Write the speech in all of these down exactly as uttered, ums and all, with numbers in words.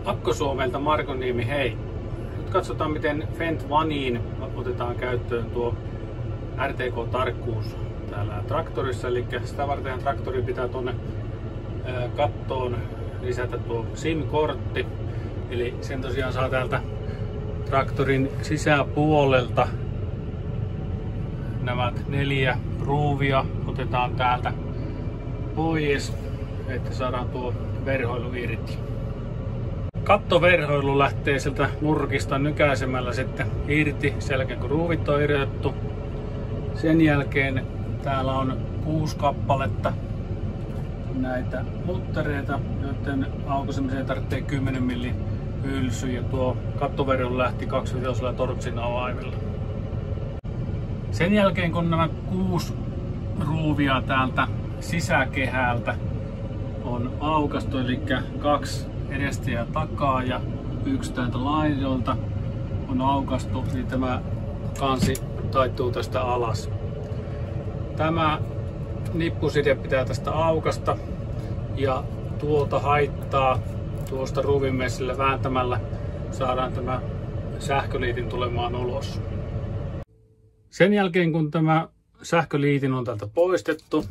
Akko-Suomelta Marko Niemi, hei! Nyt katsotaan miten Fendt Vaniin otetaan käyttöön tuo R T K-tarkkuus täällä traktorissa. Eli sitä varten traktori pitää tuonne kattoon lisätä tuo SIM-kortti. Eli sen tosiaan saa täältä traktorin sisäpuolelta nämä neljä ruuvia otetaan täältä pois, että saadaan tuo verhoilu irti. Kattoverhoilu lähtee sieltä nurkista nykäisemällä sitten irti sen jälkeen kun ruuvit on irrotettu. Sen jälkeen täällä on kuusi kappaletta näitä muttereita, joiden aukaisemiseen tarvitsee kymmenen millin hylsy, ja tuo kattoverhoilu lähti kaksivitosella torksin avaimella. Sen jälkeen kun nämä kuusi ruuvia täältä sisäkehältä on aukaistu, eli kaksi edestä ja takaa ja yksi täältä laidolta on aukaistu, niin tämä kansi taittuu tästä alas. Tämä nippuside pitää tästä aukasta ja tuolta haittaa tuosta ruuvimessillä vääntämällä saadaan tämä sähköliitin tulemaan ulos. Sen jälkeen kun tämä sähköliitin on täältä poistettu,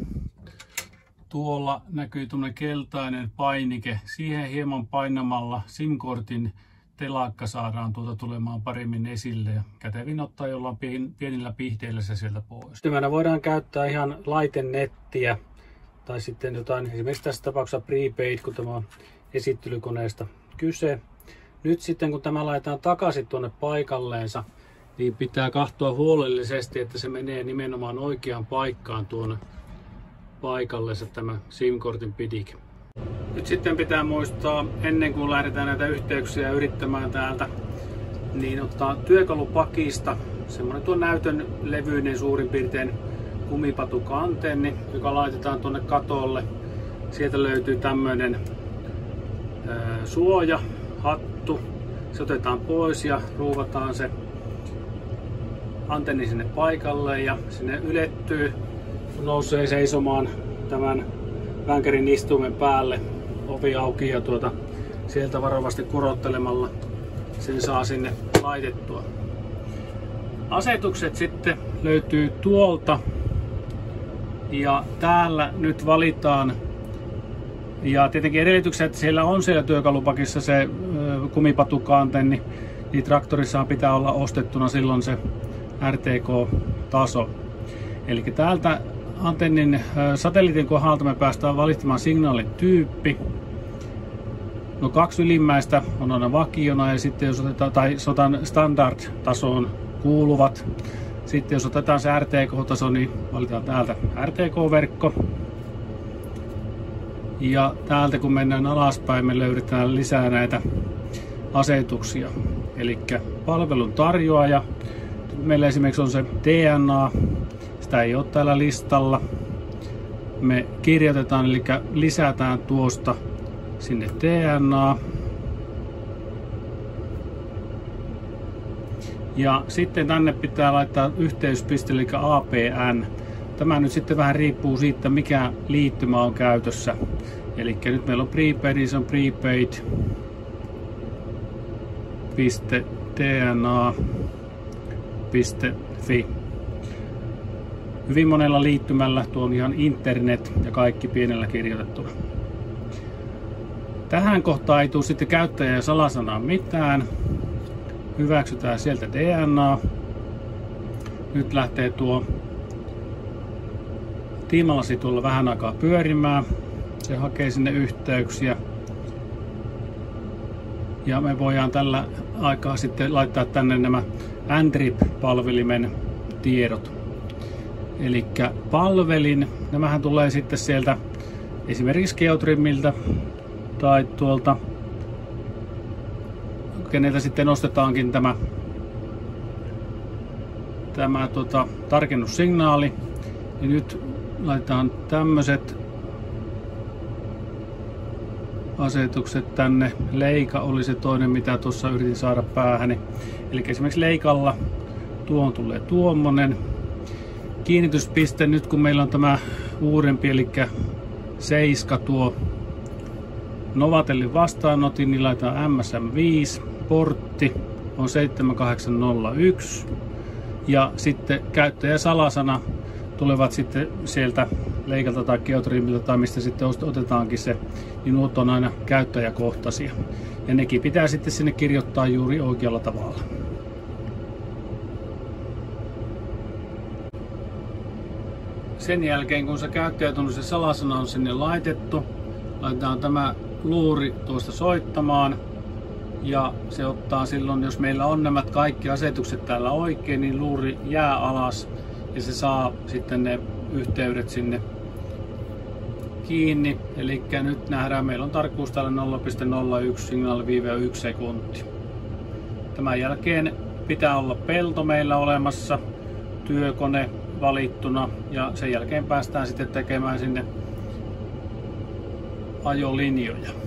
tuolla näkyy tuommoinen keltainen painike. Siihen hieman painamalla SIM-kortin telakka saadaan tuolta tulemaan paremmin esille ja kätevin ottaa jollain pienillä pihdeillä se sieltä pois. Tymänä voidaan käyttää ihan laitennettiä tai sitten jotain, esimerkiksi tässä tapauksessa prepaid, kun tämä on esittelykoneesta kyse. Nyt sitten kun tämä laitetaan takaisin tuonne paikalleensa, niin pitää katsoa huolellisesti, että se menee nimenomaan oikeaan paikkaan tuonne paikallensa tämä SIM-kortin pidike. Nyt sitten pitää muistaa, ennen kuin lähdetään näitä yhteyksiä yrittämään täältä, niin ottaa työkalupakista semmoinen tuon näytön levyinen suurin piirtein kumipatukka-antenni, joka laitetaan tuonne katolle. Sieltä löytyy tämmöinen ää, suoja, hattu. Se otetaan pois ja ruuvataan se antenni sinne paikalle ja sinne ylettyy, kun nousee seisomaan tämän vänkärin istuimen päälle, ovi auki ja tuota, sieltä varovasti kurottelemalla sen saa sinne laitettua. Asetukset sitten löytyy tuolta ja täällä nyt valitaan, ja tietenkin edellytykset, että siellä on siellä työkalupakissa se kumipatukka-antenni, niin traktorissaan pitää olla ostettuna silloin se R T K-taso. Eli täältä antennin satelliitin kohdalta me päästään valitsemaan signaalin tyyppi. No kaksi ylimmäistä on aina vakiona, ja sitten jos otetaan, tai sotan standard-tasoon kuuluvat. Sitten jos otetaan se R T K-taso, niin valitaan täältä R T K-verkko. Ja täältä kun mennään alaspäin, me löydetään lisää näitä asetuksia. Eli palvelun tarjoaja. Meillä esimerkiksi on se D N A. Sitä ei ole täällä listalla. Me kirjoitetaan, eli lisätään tuosta sinne D N A. Ja sitten tänne pitää laittaa yhteyspiste, eli A P N. Tämä nyt sitten vähän riippuu siitä, mikä liittymä on käytössä. Eli nyt meillä on prepaid, niin se on prepaid. D N A piste fi. Hyvin monella liittymällä, tuo on ihan internet ja kaikki pienellä kirjoitettuna. Tähän kohtaan ei tule sitten käyttäjän salasanaa mitään. Hyväksytään sieltä D N A. Nyt lähtee tuo tiimalasi tuolla vähän aikaa pyörimään. Se hakee sinne yhteyksiä. Ja me voidaan tällä aikaa sitten laittaa tänne nämä N R I P-palvelimen tiedot. Eli palvelin, nämähän tulee sitten sieltä esimerkiksi Geotrimiltä tai tuolta, keneltä sitten nostetaankin tämä, tämä tota, tarkennussignaali. Ja nyt laitetaan tämmöiset asetukset tänne. Leika oli se toinen, mitä tuossa yritin saada päähäni. Eli esimerkiksi leikalla tuohon tulee tuommoinen kiinnityspiste. Nyt kun meillä on tämä uudempi, eli seiska tuo Novatellin vastaanotin, niin laitetaan M S M viisi, portti on seitsemän kahdeksan nolla yksi ja sitten käyttäjäsalasana tulevat sitten sieltä Leikalta tai Geotrimilta tai mistä sitten otetaankin se, niin nuot on aina käyttäjäkohtaisia. Ja nekin pitää sitten sinne kirjoittaa juuri oikealla tavalla. Sen jälkeen kun se käyttäjätunnus salasana on sinne laitettu, laitetaan tämä luuri tuosta soittamaan. Ja se ottaa silloin, jos meillä on nämä kaikki asetukset täällä oikein, niin luuri jää alas ja se saa sitten ne yhteydet sinne kiinni. Eli nyt nähdään, meillä on tarkkuus täällä nolla pilkku nolla yksi signaaliviive yksi sekunti. Tämän jälkeen pitää olla pelto meillä olemassa, työkone valittuna ja sen jälkeen päästään sitten tekemään sinne ajolinjoja.